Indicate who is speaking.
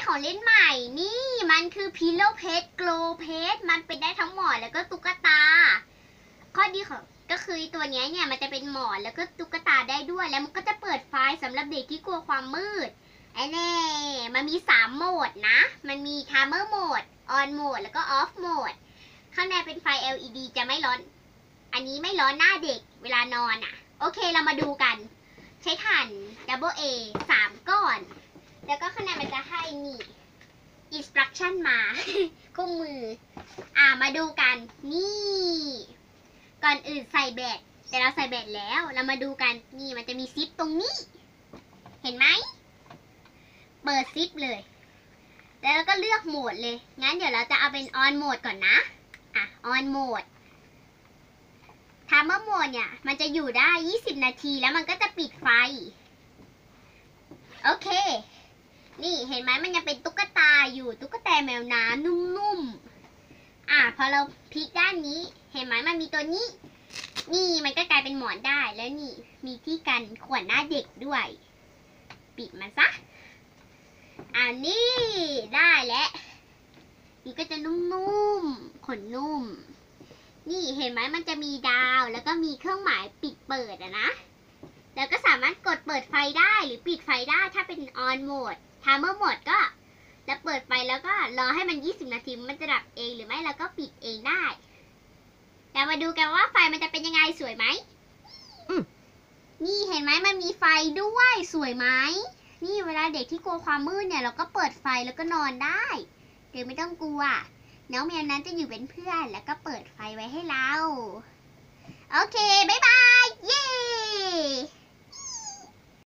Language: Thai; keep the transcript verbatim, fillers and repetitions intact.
Speaker 1: ของเล่นใหม่นี่มันคือ Pillow Pet Glow Pet มันเป็นได้ทั้งหมอนแล้วก็ตุ๊กตาข้อดีของก็คือตัวนี้เนี่ยมันจะเป็นหมอนแล้วก็ตุ๊กตาได้ด้วยแล้วมันก็จะเปิดไฟสำหรับเด็กที่กลัวความมืดไอ้แน่มันมีสามโหมดนะมันมี Timer Mode On Mode แล้วก็ Off Mode ข้างในเป็นไฟ แอล อี ดี จะไม่ร้อนอันนี้ไม่ร้อนหน้าเด็กเวลานอนอ่ะโอเคเรามาดูกันใช้ถ่าน Double A สามก้อนแล้วก็ข้างในมันจะให้นี่ instruction มาคู่มืออ่ามาดูกันนี่ก่อนอื่นใส่แบตแต่เราใส่แบตแล้วเรามาดูกันนี่มันจะมีซิปตรงนี้เห็นไหมเปิดซิปเลยแล้วเราก็เลือกโหมดเลยงั้นเดี๋ยวเราจะเอาเป็น on mode ก่อนนะอ่ะ on mode timer mode เนี่ยมันจะอยู่ได้ยี่สิบนาทีแล้วมันก็จะปิดไฟโอเคนี่เห็นไหมมันยังเป็นตุ๊กตาอยู่ตุ๊กตาแมวน้ำนุ่มๆอ่ะพอเราพลิกด้านนี้เห็นไหมมันมีตัวนี้นี่มันก็กลายเป็นหมอนได้แล้วนี่มีที่กันขวดหน้าเด็กด้วยปิดมันซะอ่านี่ได้แล้วนี่ก็จะนุ่มๆขนนุ่มนี่เห็นไหมมันจะมีดาวแล้วก็มีเครื่องหมายปิดเปิดอะนะแล้วก็สามารถกดเปิดไฟได้หรือปิดไฟได้ถ้าเป็น on mode timer mode ก็จะเปิดไฟแล้วก็รอให้มันยี่สิบนาทีมันจะดับเองหรือไม่เราก็ปิดเองได้เรามาดูกันว่าไฟมันจะเป็นยังไงสวยไหมนี่เห็นไหมมันมีไฟด้วยสวยไหมนี่เวลาเด็กที่กลัวความมืดเนี่ยเราก็เปิดไฟแล้วก็นอนได้เด็กไม่ต้องกลัวน้องแมวนั้นจะอยู่เป็นเพื่อนแล้วก็เปิดไฟไว้ให้เราโอเคบ๊ายบายเย้